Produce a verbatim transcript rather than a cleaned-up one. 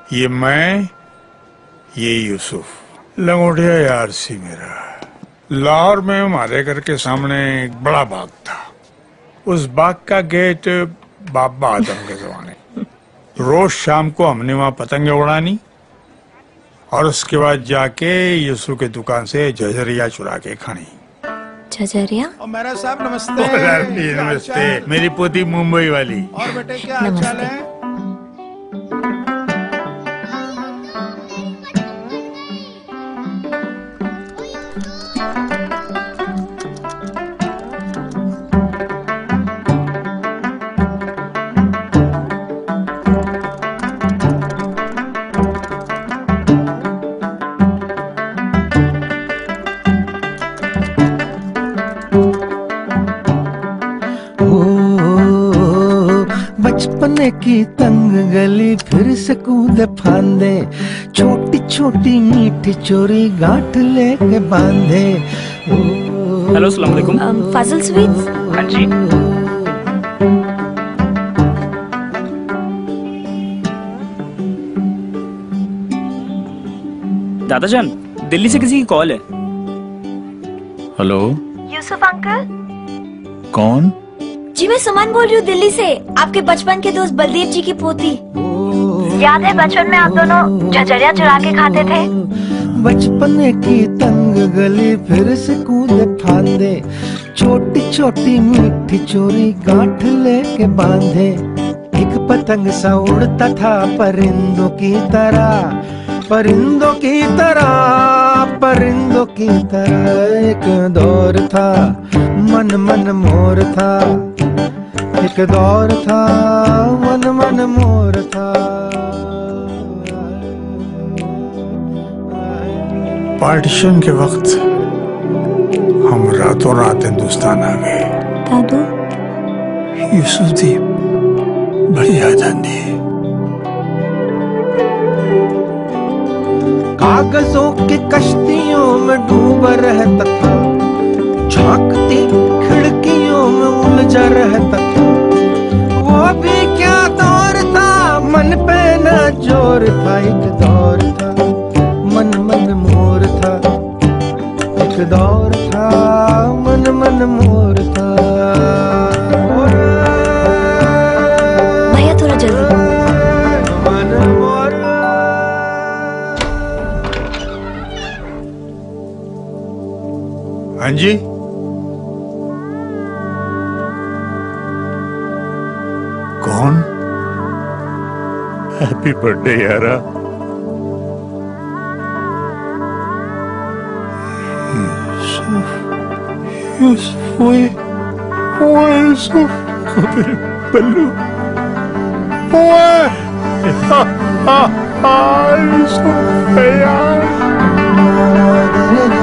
ये मैं, ये यूसुफ, लंगोटिया यार सी मेरा। लाहौर में हमारे घर के सामने एक बड़ा बाग था। उस बाग का गेट बाबा आदम के जमाने। रोज शाम को हमने वहां पतंगे उड़ानी और उसके बाद जाके यूसुफ की दुकान से झझरिया चुरा के खानी। झझरिया? और मेरा साहब नमस्ते। नमस्ते। मेरी पोती मुंबई वाली। और बेटे क्या हाल चाल है? बचपन की तंग गली फिर से कूदे फांदे, छोटी छोटी मीठी चोरी गांठ लेके बांधे। हेलो अस्सलाम वालेकुम। फाजिल स्वीट्स? हाँ जी। दादाजान, दिल्ली से किसी की कॉल है। Hello, Yusuf uncle? कौन? जी मैं सुमन बोल रही हूँ दिल्ली से, आपके बचपन के दोस्त बलदेव जी की पोती। याद है बचपन में आप दोनों झझरिया चुरा के खाते थे? बचपन की तंग गली फिर से कूदे फांदे, छोटी छोटी मीठी चोरी गांठ लेके बांधे। एक पतंग सा उड़ता था परिंदों की तरह, परिंदों की तरह, परिंदों की तरह। एक दौर था मन मन मोर था, एक दौर था मन मन मोर था। पार्टीशन के वक्त हम रातों रात हिंदुस्तान आ गए। दादू? यूसुफ दी बड़ी याद आती है। कागजों की कश्तियों में डूबा रहता था, झांकती खिड़कियों में उलझा रहता था। वो भी क्या दौर था, मन पे न जोर था। एक दौर था मन मन मोर था, एक दौर था मन मन मोर था। भैया थोड़ा जल्दी। मन मोर। हाँ जी, कौन? हैप्पी बर्थडे यारा। यूसुफ, यूसुफ, वो वो यूसुफ, मेरे बल्लू, वो यूसुफ यार।